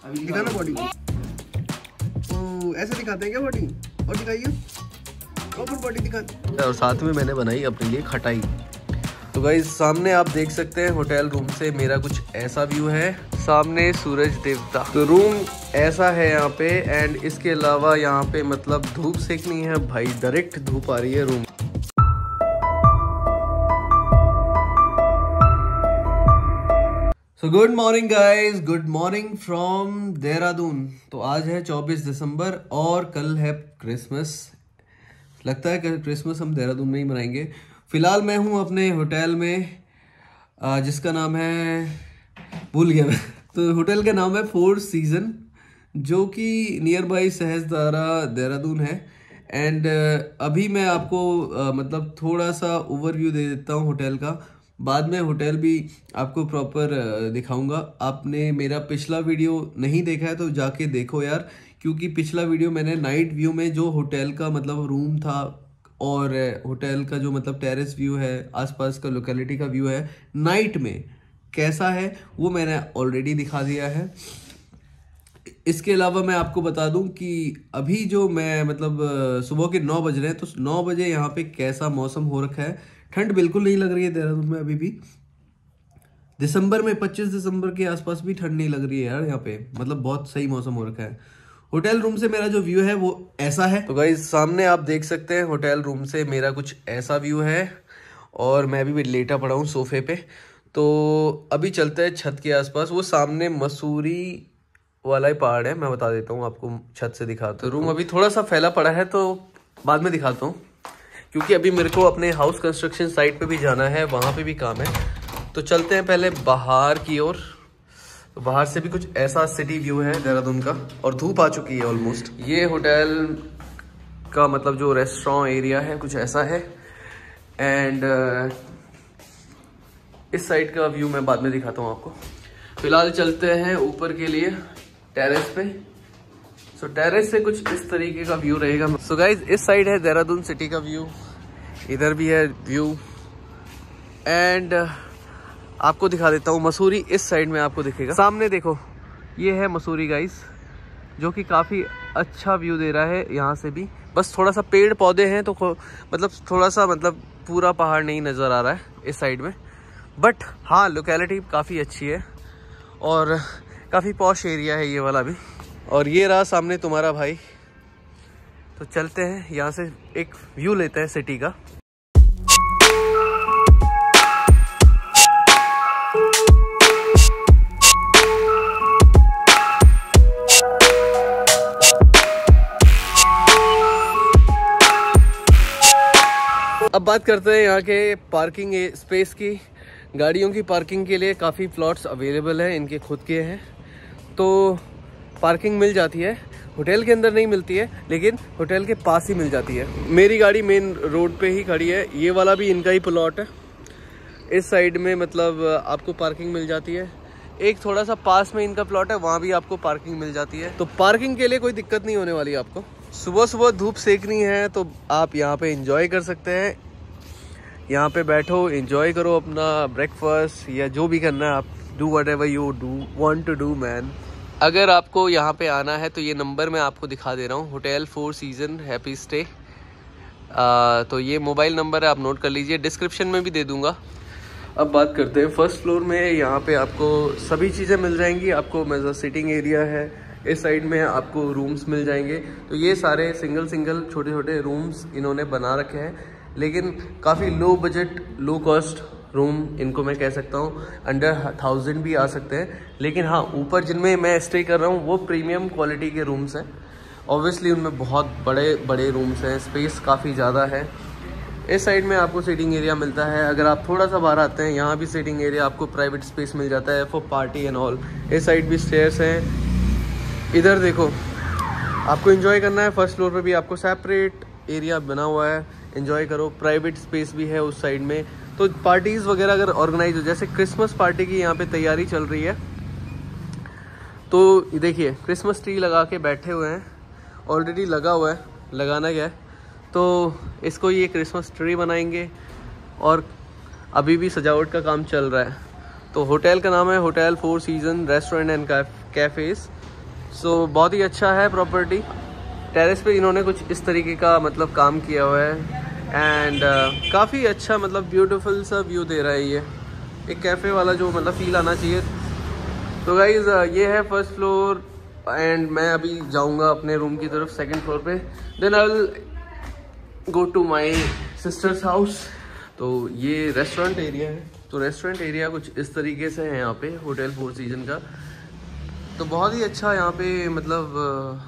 दिखाना बॉडी। ऐसे दिखाते हैं क्या बॉडी? और दिखाइए प्रॉपर बॉडी दिखाते। और साथ में मैंने बनाई अपने लिए खटाई। तो गाइस सामने आप देख सकते हैं होटल रूम से मेरा कुछ ऐसा व्यू है, सामने सूरज देवता। तो रूम ऐसा है यहाँ पे, एंड इसके अलावा यहाँ पे मतलब धूप सेकनी है भाई, डायरेक्ट धूप आ रही है room. So good morning guys, good morning from Dehradun. तो आज है 24 दिसंबर और कल है क्रिसमस। लगता है कि क्रिसमस हम देहरादून में ही मनाएंगे। फिलहाल मैं हूँ अपने होटल में जिसका नाम है, भूल गया मैं। तो होटल का नाम है फोर सीजन, जो कि नियर बाई सहस्त्रधारा देहरादून है। एंड अभी मैं आपको मतलब थोड़ा सा ओवरव्यू दे देता हूँ होटल का। बाद में होटल भी आपको प्रॉपर दिखाऊंगा। आपने मेरा पिछला वीडियो नहीं देखा है तो जाके देखो यार, क्योंकि पिछला वीडियो मैंने नाइट व्यू में जो होटल का मतलब रूम था और होटल का जो मतलब टेरेस व्यू है, आसपास का लोकेलिटी का व्यू है नाइट में कैसा है, वो मैंने ऑलरेडी दिखा दिया है। इसके अलावा मैं आपको बता दूं कि अभी जो मैं मतलब सुबह के 9 बज रहे हैं, तो 9 बजे यहाँ पे कैसा मौसम हो रखा है। ठंड बिल्कुल नहीं लग रही है देहरादून में अभी भी। दिसंबर में 25 दिसंबर के आसपास भी ठंड नहीं लग रही है यार यहाँ पे, मतलब बहुत सही मौसम हो रखा है। होटल रूम से मेरा जो व्यू है वो ऐसा है। तो गाइस सामने आप देख सकते हैं होटल रूम से मेरा कुछ ऐसा व्यू है, और मैं भी लेटा पड़ा हूँ सोफे पे। तो अभी चलते हैं छत के आसपास। वो सामने मसूरी वाला ही पहाड़ है, मैं बता देता हूँ आपको, छत से दिखाता हूँ। रूम अभी थोड़ा सा फैला पड़ा है तो बाद में दिखाता हूँ, क्योंकि अभी मेरे को अपने हाउस कंस्ट्रक्शन साइट पे भी जाना है, वहाँ पे भी काम है। तो चलते हैं पहले बाहर की ओर। तो बाहर से भी कुछ ऐसा सिटी व्यू है देहरादून का, और धूप आ चुकी है ऑलमोस्ट। ये होटल का मतलब जो रेस्टोरेंट एरिया है कुछ ऐसा है। एंड इस साइड का व्यू मैं बाद में दिखाता हूँ आपको। फिलहाल चलते हैं ऊपर के लिए टेरेस पे। सो टेरेस से कुछ इस तरीके का व्यू रहेगा। सो गाइज इस साइड है देहरादून सिटी का व्यू, इधर भी है व्यू। एंड आपको दिखा देता हूँ मसूरी इस साइड में आपको दिखेगा। सामने देखो ये है मसूरी गाइज, जो कि काफ़ी अच्छा व्यू दे रहा है यहाँ से भी। बस थोड़ा सा पेड़ पौधे हैं तो मतलब थोड़ा सा मतलब पूरा पहाड़ नहीं नज़र आ रहा है इस साइड में। बट हाँ लोकेलिटी काफ़ी अच्छी है और काफ़ी पॉश एरिया है ये वाला भी। और ये रहा सामने तुम्हारा भाई। तो चलते हैं यहाँ से एक व्यू लेते हैं सिटी का। अब बात करते हैं यहाँ के पार्किंग स्पेस की। गाड़ियों की पार्किंग के लिए काफ़ी प्लॉट्स अवेलेबल हैं, इनके खुद के हैं, तो पार्किंग मिल जाती है। होटल के अंदर नहीं मिलती है, लेकिन होटल के पास ही मिल जाती है। मेरी गाड़ी मेन रोड पे ही खड़ी है, ये वाला भी इनका ही प्लॉट है। इस साइड में मतलब आपको पार्किंग मिल जाती है। एक थोड़ा सा पास में इनका प्लॉट है, वहाँ भी आपको पार्किंग मिल जाती है। तो पार्किंग के लिए कोई दिक्कत नहीं होने वाली आपको। सुबह सुबह धूप सेकनी है तो आप यहाँ पे इंजॉय कर सकते हैं। यहाँ पे बैठो, एंजॉय करो अपना ब्रेकफास्ट या जो भी करना है आप। Do whatever you want to do man. अगर आपको यहाँ पे आना है तो ये नंबर मैं आपको दिखा दे रहा हूँ, hotel four season happy stay. तो ये मोबाइल नंबर है, आप नोट कर लीजिए, डिस्क्रिप्शन में भी दे दूँगा। अब बात करते हैं फर्स्ट फ्लोर में। यहाँ पे आपको सभी चीज़ें मिल जाएंगी। आपको मतलब सिटिंग एरिया है, इस साइड में आपको रूम्स मिल जाएंगे। तो ये सारे सिंगल छोटे छोटे रूम्स इन्होंने बना रखे हैं, लेकिन काफ़ी low budget low cost room इनको मैं कह सकता हूँ। अंडर 1000 भी आ सकते हैं, लेकिन हाँ ऊपर जिनमें मैं स्टे कर रहा हूँ वो प्रीमियम क्वालिटी के रूम्स हैं। ऑब्वियसली उनमें बहुत बड़े बड़े रूम्स हैं, स्पेस काफ़ी ज़्यादा है। इस साइड में आपको सीटिंग एरिया मिलता है। अगर आप थोड़ा सा बाहर आते हैं, यहाँ भी सीटिंग एरिया आपको प्राइवेट स्पेस मिल जाता है फॉर पार्टी एंड ऑल। इस साइड भी स्टेयर्स हैं। इधर देखो, आपको एंजॉय करना है, फर्स्ट फ्लोर पे भी आपको सेपरेट एरिया बना हुआ है, एंजॉय करो। प्राइवेट स्पेस भी है उस साइड में। तो पार्टीज़ वगैरह अगर ऑर्गेनाइज हो, जैसे क्रिसमस पार्टी की यहाँ पे तैयारी चल रही है, तो देखिए क्रिसमस ट्री लगा के बैठे हुए हैं, ऑलरेडी लगा हुआ है, लगाना क्या है, तो इसको ये क्रिसमस ट्री बनाएंगे और अभी भी सजावट का काम चल रहा है। तो होटल का नाम है hotel four season restaurant and cafes. So बहुत ही अच्छा है प्रॉपर्टी। टेरेस पे इन्होंने कुछ इस तरीके का मतलब काम किया हुआ है एंड काफ़ी अच्छा मतलब ब्यूटीफुल सा व्यू दे रहा है। ये एक कैफ़े वाला जो मतलब फील आना चाहिए। तो गाइज़ ये है फर्स्ट फ्लोर एंड मैं अभी जाऊंगा अपने रूम की तरफ सेकंड फ्लोर पे। Then I will go to my sister's house. तो ये रेस्टोरेंट एरिया है। तो रेस्टोरेंट एरिया कुछ इस तरीके से है यहाँ पे होटल फोर सीजन का। तो बहुत ही अच्छा यहाँ पे मतलब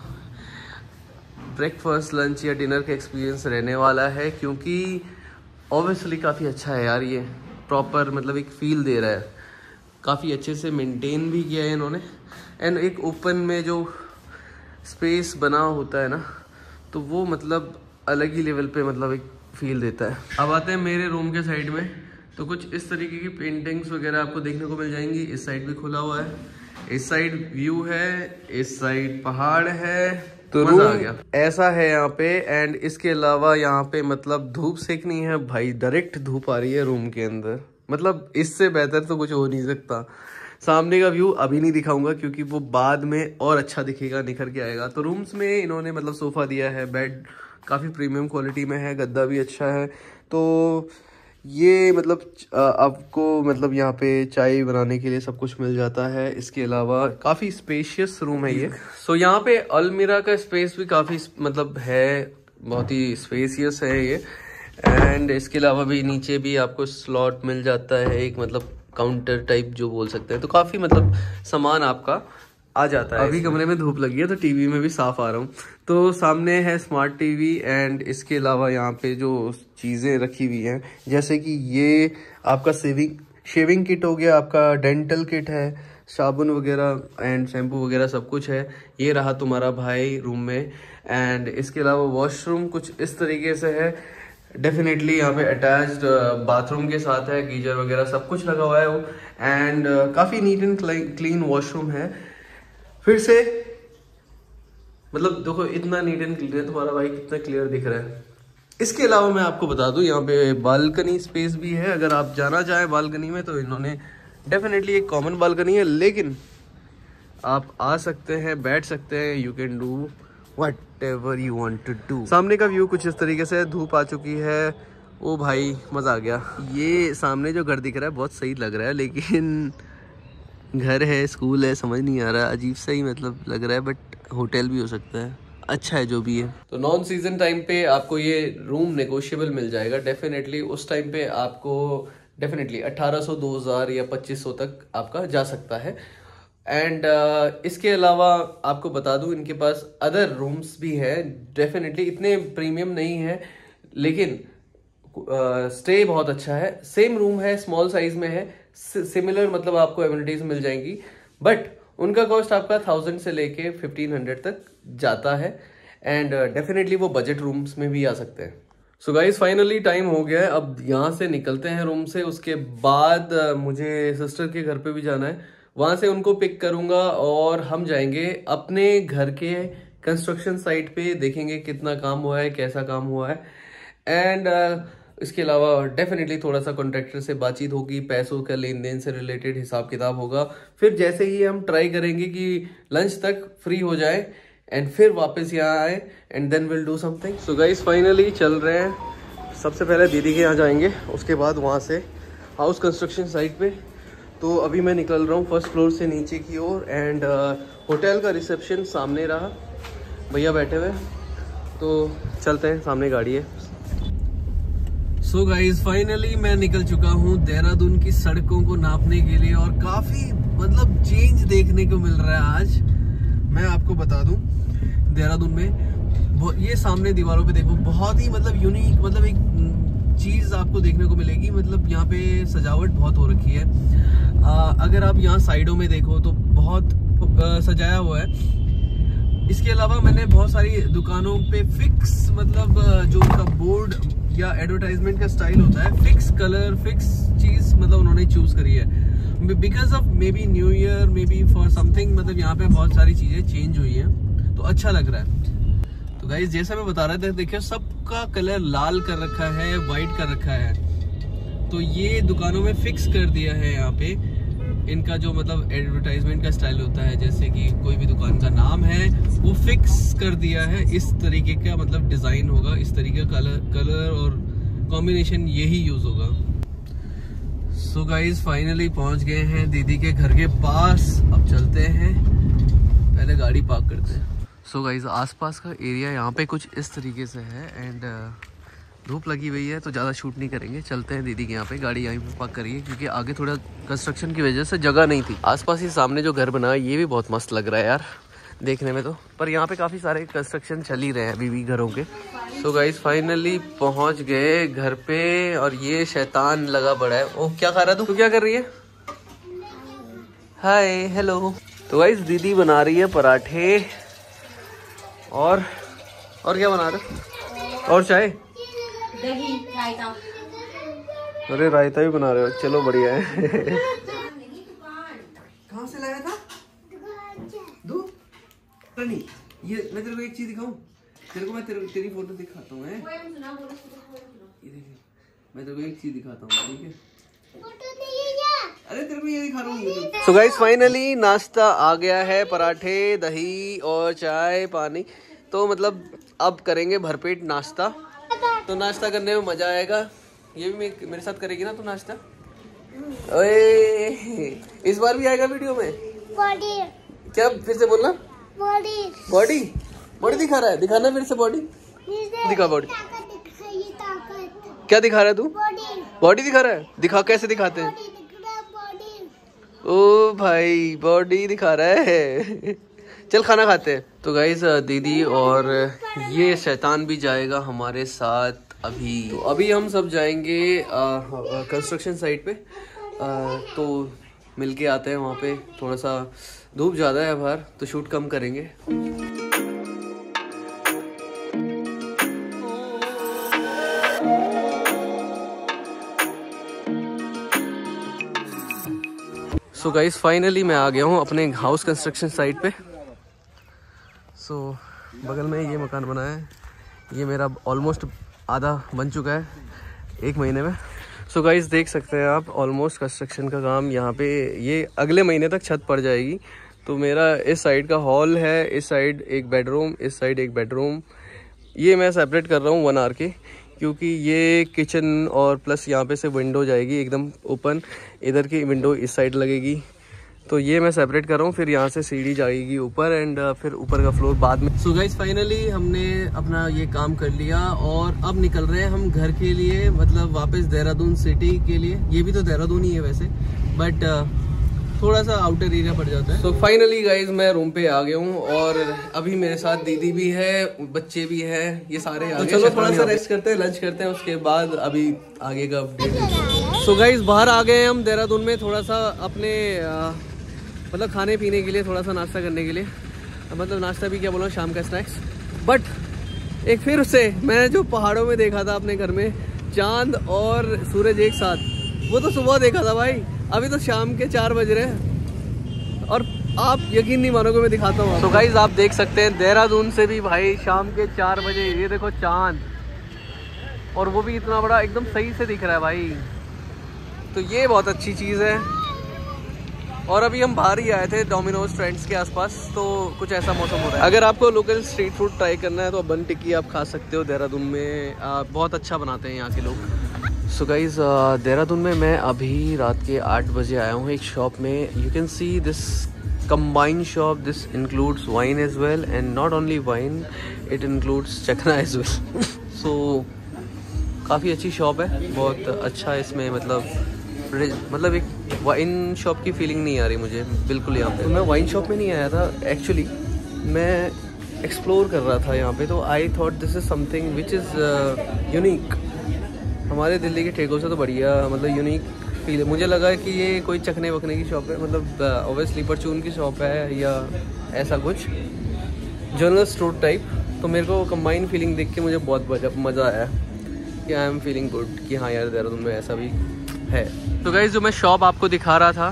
ब्रेकफास्ट लंच या डिनर का एक्सपीरियंस रहने वाला है, क्योंकि ऑब्वियसली काफ़ी अच्छा है यार। ये प्रॉपर मतलब एक फ़ील दे रहा है, काफ़ी अच्छे से मेंटेन भी किया है इन्होंने। एंड एक ओपन में जो स्पेस बना होता है ना, तो वो मतलब अलग ही लेवल पे मतलब एक फ़ील देता है। अब आते हैं मेरे रूम के साइड में। तो कुछ इस तरीके की पेंटिंग्स वगैरह आपको देखने को मिल जाएंगी। इस साइड भी खुला हुआ है, इस साइड व्यू है, इस साइड पहाड़ है। तो रूम आ गया ऐसा है यहाँ पे। एंड इसके अलावा यहाँ पे मतलब धूप सेकनी है भाई, डायरेक्ट धूप आ रही है रूम के अंदर। मतलब इससे बेहतर तो कुछ हो नहीं सकता। सामने का व्यू अभी नहीं दिखाऊंगा क्योंकि वो बाद में और अच्छा दिखेगा, निखर के आएगा। तो रूम्स में इन्होंने मतलब सोफा दिया है, बेड काफ़ी प्रीमियम क्वालिटी में है, गद्दा भी अच्छा है। तो ये मतलब आपको मतलब यहाँ पे चाय बनाने के लिए सब कुछ मिल जाता है। इसके अलावा काफ़ी स्पेशियस रूम है ये। सो यहाँ पे अलमीरा का स्पेस भी काफ़ी मतलब है, बहुत ही स्पेशियस है ये। एंड इसके अलावा भी नीचे भी आपको स्लॉट मिल जाता है, एक मतलब काउंटर टाइप जो बोल सकते हैं। तो काफ़ी मतलब सामान आपका आ जाता है। अभी कमरे में धूप लगी है तो टीवी में भी साफ आ रहा हूँ। तो सामने है स्मार्ट टीवी। एंड इसके अलावा यहाँ पे जो चीज़ें रखी हुई हैं, जैसे कि ये आपका शेविंग किट हो गया, आपका डेंटल किट है, साबुन वगैरह एंड शैम्पू वगैरह सब कुछ है। ये रहा तुम्हारा भाई रूम में। एंड इसके अलावा वॉशरूम कुछ इस तरीके से है। डेफिनेटली यहाँ पे अटैच्ड बाथरूम के साथ है, गीजर वगैरह सब कुछ लगा हुआ है वो। एंड काफ़ी नीट एंड क्लीन वॉशरूम है। फिर से मतलब देखो इतना नीट एंड क्लीन है, तुम्हारा भाई कितना क्लियर दिख रहा है। इसके अलावा मैं आपको बता दूं यहाँ पे बालकनी स्पेस भी है। अगर आप जाना चाहें बालकनी में तो इन्होंने डेफिनेटली एक कॉमन बालकनी है, लेकिन आप आ सकते हैं, बैठ सकते हैं। You can do whatever you want to do. सामने का व्यू कुछ इस तरीके से, धूप आ चुकी है। ओ भाई मज़ा आ गया। ये सामने जो घर दिख रहा है बहुत सही लग रहा है, लेकिन घर है स्कूल है समझ नहीं आ रहा, अजीब सा ही मतलब लग रहा है। बट होटल भी हो सकता है, अच्छा है जो भी है। तो नॉन सीजन टाइम पे आपको ये रूम नेगोशिएबल मिल जाएगा डेफिनेटली। उस टाइम पे आपको डेफिनेटली 1800 2000 या 2500 तक आपका जा सकता है। एंड इसके अलावा आपको बता दूं इनके पास अदर रूम्स भी हैं। डेफिनेटली इतने प्रीमियम नहीं है, लेकिन स्टे बहुत अच्छा है। सेम रूम है, स्मॉल साइज में है, सिमिलर मतलब आपको एमिनिटीज मिल जाएंगी। बट उनका कॉस्ट आपका 1000 से लेके 1500 तक जाता है। एंड डेफिनेटली वो बजट रूम्स में भी आ सकते हैं। सो गाइज फाइनली टाइम हो गया है, अब यहाँ से निकलते हैं रूम से। उसके बाद मुझे सिस्टर के घर पे भी जाना है, वहाँ से उनको पिक करूँगा और हम जाएंगे अपने घर के कंस्ट्रक्शन साइट पे, देखेंगे कितना काम हुआ है, कैसा काम हुआ है। एंड इसके अलावा डेफिनेटली थोड़ा सा कॉन्ट्रैक्टर से बातचीत होगी, पैसों का लेन देन से रिलेटेड हिसाब किताब होगा। फिर जैसे ही हम ट्राई करेंगे कि लंच तक फ्री हो जाए एंड फिर वापस यहाँ आए and then will do something. So guys finally चल रहे हैं। सबसे पहले दीदी के यहाँ जाएंगे, उसके बाद वहाँ से हाउस कंस्ट्रक्शन साइट पे। तो अभी मैं निकल रहा हूँ फर्स्ट फ्लोर से नीचे की ओर। एंड होटल का रिसेप्शन सामने रहा, भैया बैठे हुए। तो चलते हैं, सामने गाड़ी है। सो गाइज फाइनली मैं निकल चुका हूँ देहरादून की सड़कों को नापने के लिए, और काफी मतलब चेंज देखने को मिल रहा है आज। मैं आपको बता दूं देहरादून में ये सामने दीवारों पे देखो, बहुत ही मतलब यूनिक मतलब एक चीज आपको देखने को मिलेगी। मतलब यहाँ पे सजावट बहुत हो रखी है। अगर आप यहाँ साइडों में देखो तो बहुत सजाया हुआ है। इसके अलावा मैंने बहुत सारी दुकानों पे फिक्स मतलब जो उनका बोर्ड या एडवर्टाइजमेंट का स्टाइल होता है, फिक्स कलर फिक्स चीज मतलब उन्होंने चूज करी है because of maybe new year, maybe for something. मतलब यहाँ पे बहुत सारी चीजें चेंज हुई हैं तो अच्छा लग रहा है। तो गाइस जैसा मैं बता रहा था, देखिए सबका कलर लाल कर रखा है, वाइट कर रखा है। तो ये दुकानों में फिक्स कर दिया है यहाँ पे इनका जो मतलब एडवर्टाइजमेंट का स्टाइल होता है, जैसे कि कोई भी दुकान का नाम है वो फिक्स कर दिया है, इस तरीके का मतलब डिज़ाइन होगा, इस तरीके का कलर और कॉम्बिनेशन यही यूज़ होगा। सो गाइज फाइनली पहुंच गए हैं दीदी के घर के पास। अब चलते हैं, पहले गाड़ी पार्क करते हैं। सो गाइज आसपास का एरिया यहाँ पे कुछ इस तरीके से है एंड धूप लगी हुई है तो ज़्यादा शूट नहीं करेंगे। चलते हैं दीदी के यहाँ पे, गाड़ी यहीं पे पार्क करिए क्योंकि आगे थोड़ा कंस्ट्रक्शन की वजह से जगह नहीं थी। आसपास ही सामने जो घर बना है ये भी बहुत मस्त लग रहा है यार देखने में तो, पर यहाँ पे काफ़ी सारे कंस्ट्रक्शन चल ही रहे हैं अभी भी घरों के। सो गाइज फाइनली पहुँच गए घर पे और ये शैतान लगा पड़ा है। ओह क्या खा रहा तू क्या कर रही है? Hi hello. तो गाइज दीदी बना रही है पराठे और क्या बना रहे और चाय दही रायता। अरे रायता भी बना रहे हो, चलो बढ़िया है। कहाँ से लाया था? दूध? नहीं, ये मैं तेरे को एक चीज दिखाऊं, तेरे को मैं तेरी फोटो दिखाता हूँ। ये देखिए मैं तेरे को एक चीज दिखाता हूँ, ठीक है? अरे तेरे को ये दिखा रहा हूँ। सो गाइस फाइनली नाश्ता आ गया है, पराठे दही और चाय पानी। तो मतलब अब करेंगे भरपेट नाश्ता, तो नाश्ता करने में मजा आएगा। ये भी मेरे साथ करेगी ना तो नाश्ता? ओए इस बार भी आएगा वीडियो में? बॉडी क्या फिर से बोलना? बॉडी बॉडी बॉडी दिखा रहा है, दिखाना फिर से बॉडी दिखा। बॉडी क्या दिखा रहा है तू? बॉडी दिखा रहा है, दिखा कैसे दिखाते हैं? ओ भाई बॉडी दिखा रहा है। चल खाना खाते हैं। तो गाइस दीदी और ये शैतान भी जाएगा हमारे साथ अभी। तो अभी हम सब जाएंगे कंस्ट्रक्शन साइट पे, तो मिलके आते हैं वहाँ पे। थोड़ा सा धूप ज़्यादा है बाहर तो शूट कम करेंगे। सो गाइस फाइनली मैं आ गया हूँ अपने हाउस कंस्ट्रक्शन साइट पे। सो बगल में ये मकान बना है, ये मेरा ऑलमोस्ट आधा बन चुका है 1 महीने में। सो गाइस देख सकते हैं आप ऑलमोस्ट कंस्ट्रक्शन का काम यहाँ पे, ये अगले महीने तक छत पड़ जाएगी। तो मेरा इस साइड का हॉल है, इस साइड एक बेडरूम, इस साइड एक बेडरूम। ये मैं सेपरेट कर रहा हूँ 1 आवर के, क्योंकि ये किचन और प्लस यहाँ पे से विंडो जाएगी एकदम ओपन, इधर की विंडो इस साइड लगेगी। तो ये मैं सेपरेट कर रहा हूँ, फिर यहाँ से सीढ़ी जाएगी ऊपर एंड फिर ऊपर का फ्लोर बाद में। सो गाइस फाइनली हमने अपना ये काम कर लिया और अब निकल रहे हैं हम घर के लिए, मतलब वापस देहरादून सिटी के लिए। ये भी तो देहरादून ही है वैसे, बट थोड़ा सा आउटर एरिया पड़ जाता है। सो फाइनली गाइज मैं रूम पे आ गया हूँ और अभी मेरे साथ दीदी भी है, बच्चे भी है, ये सारे आ गए। चलो थोड़ा सा रेस्ट करते हैं, लंच करते हैं, उसके बाद अभी आगे का अपडेट। सो गाइज बाहर आ गए हम देहरादून में, थोड़ा सा अपने मतलब खाने पीने के लिए, थोड़ा सा नाश्ता करने के लिए, मतलब नाश्ता भी क्या बोला, शाम का स्नैक्स। बट एक फिर से मैंने जो पहाड़ों में देखा था अपने घर में चांद और सूरज एक साथ, वो तो सुबह देखा था भाई, अभी तो शाम के 4 बज रहे हैं और आप यकीन नहीं मानोगे, मैं दिखाता हूँ। तो गाइज आप देख सकते हैं देहरादून से भी भाई शाम के 4 बजे ये देखो चांद, और वो भी इतना बड़ा एकदम सही से दिख रहा है भाई। तो ये बहुत अच्छी चीज़ है। और अभी हम बाहर ही आए थे डोमिनोज फ्रेंड्स के आसपास, तो कुछ ऐसा मौसम हो रहा है। अगर आपको लोकल स्ट्रीट फूड ट्राई करना है तो बन टिक्की आप खा सकते हो देहरादून में, बहुत अच्छा बनाते हैं यहाँ के लोग। सो गाइज देहरादून में मैं अभी रात के 8 बजे आया हूँ एक शॉप में। You can see this combined shop, this includes wine as well and not only wine, it includes चखना as well। so काफ़ी अच्छी शॉप है, बहुत अच्छा है इसमें, मतलब एक वाइन शॉप की फीलिंग नहीं आ रही मुझे बिल्कुल यहाँ पे। तो मैं वाइन शॉप में नहीं आया था एक्चुअली, मैं एक्सप्लोर कर रहा था यहाँ पे। तो I thought this is something which is unique, हमारे दिल्ली के ठेकों से तो बढ़िया, मतलब यूनिक फील है। मुझे लगा कि ये कोई चखने वखने की शॉप है, मतलब ऑब्वियसली परचून की शॉप है या ऐसा कुछ जनरल स्टोर टाइप। तो मेरे को कंबाइन फीलिंग देख के मुझे बहुत मज़ा आया कि आई एम फीलिंग गुड कि हाँ यार देहरादून में ऐसा भी है। तो गाइस जो मैं शॉप आपको दिखा रहा था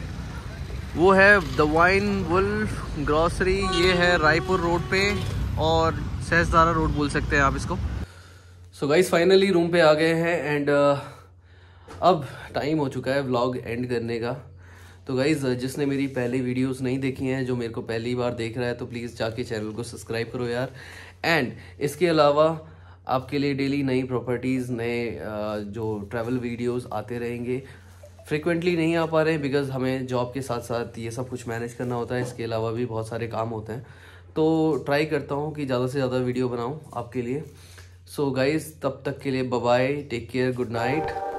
वो है द वाइन वुल्फ ग्रॉसरी, ये है रायपुर रोड पे और सहस्त्रधारा रोड बोल सकते हैं आप इसको। सो गाइस फाइनली रूम पे आ गए हैं एंड अब टाइम हो चुका है व्लॉग एंड करने का। तो गाइज़ जिसने मेरी पहली वीडियोस नहीं देखी हैं, जो मेरे को पहली बार देख रहा है, तो प्लीज़ जाके चैनल को सब्सक्राइब करो यार। एंड इसके अलावा आपके लिए डेली नई प्रॉपर्टीज़, नए जो ट्रैवल वीडियोस आते रहेंगे। फ्रिक्वेंटली नहीं आ पा रहे हैं बिकॉज हमें जॉब के साथ साथ ये सब कुछ मैनेज करना होता है, इसके अलावा भी बहुत सारे काम होते हैं। तो ट्राई करता हूँ कि ज़्यादा से ज़्यादा वीडियो बनाऊँ आपके लिए। सो गाइज़ तब तक के लिए bye bye, take care, good night.